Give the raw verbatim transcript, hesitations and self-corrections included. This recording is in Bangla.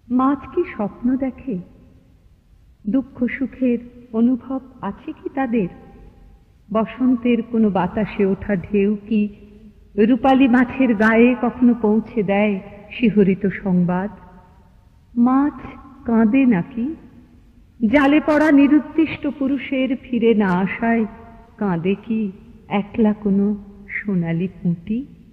মাছ কি স্বপ্ন দেখে? দুঃখ সুখের অনুভব আছে কি তাদের? বসন্তের কোনো বাতাসে ওঠা ঢেউ কি রূপালী মাছের গায়ে কখনো পৌঁছে দেয় শিহরিত সংবাদ? মাছ কাঁদে নাকি? জালে পড়া নিরুদ্দিষ্ট পুরুষের ফিরে না আসায় কাঁদে কি একলা কোনো সোনালি পুঁটি?